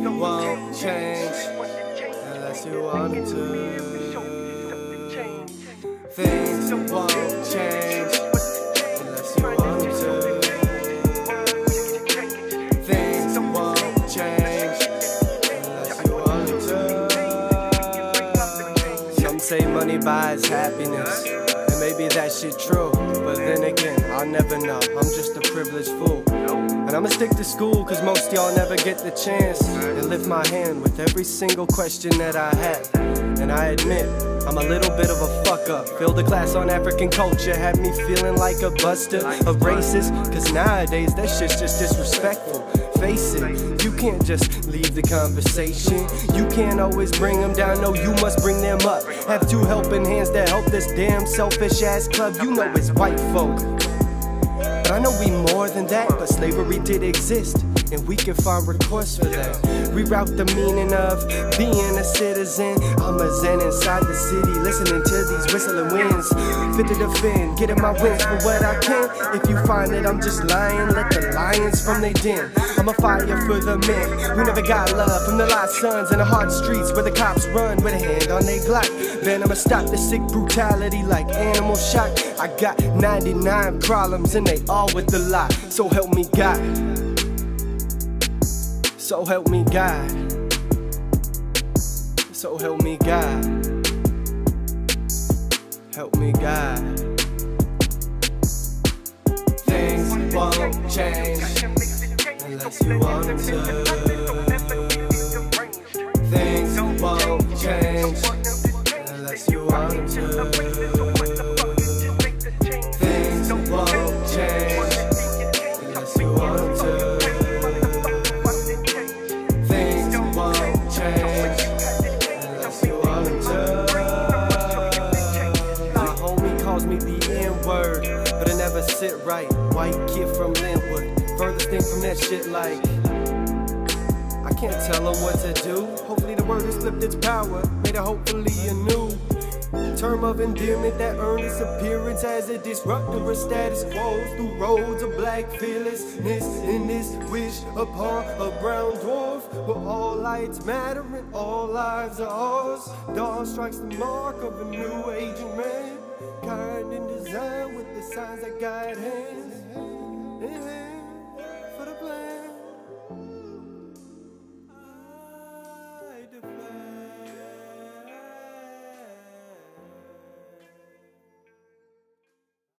won't change unless you want it to. Things won't change unless you want it to. Things won't change unless you want it to. Some say money buys happiness, and maybe that shit true, but then again, I'll never know. I'm just a privileged fool. And I'ma stick to school, cause most y'all never get the chance, and lift my hand with every single question that I have. And I admit, I'm a little bit of a fuck up. Failed a class on African culture, had me feeling like a buster, a racist. Cause nowadays that shit's just disrespectful. Face it, you can't just leave the conversation. You can't always bring them down, no, you must bring them up. Have two helping hands that help this damn selfish ass club. You know it's white folk, but I know we more than that. But slavery did exist, and we can find recourse for that. Reroute the meaning of being a citizen. I'm a zen inside the city, listening to these whistling winds. Fit to defend, getting my wins for what I can. If you find that I'm just lying, let the lions from their den. I'm a fire for the men who never got love, from the lost sons in the hard streets where the cops run with a hand on their Glock. Then I'ma stop the sick brutality like animal shock. I got 99 problems and they all with the lie. So help me God. So help me God. So help me God. Help me God. Things won't change unless you want it to. Things won't change unless you want it to. Things won't change unless you want it to. Things won't change unless you want it to. My homie calls me the N-word, but I never sit right. White kid from Linwood, furthest thing from that shit like I can't tell them what to do. Hopefully the word has flipped its power, made it hopefully a new term of endearment that earned its appearance as a disruptor of status quo through roads of black fearlessness. In this wish upon a brown dwarf, where all lights matter and all lives are ours. Dawn strikes the mark of a new aging man, kind in design with the signs that guide hands.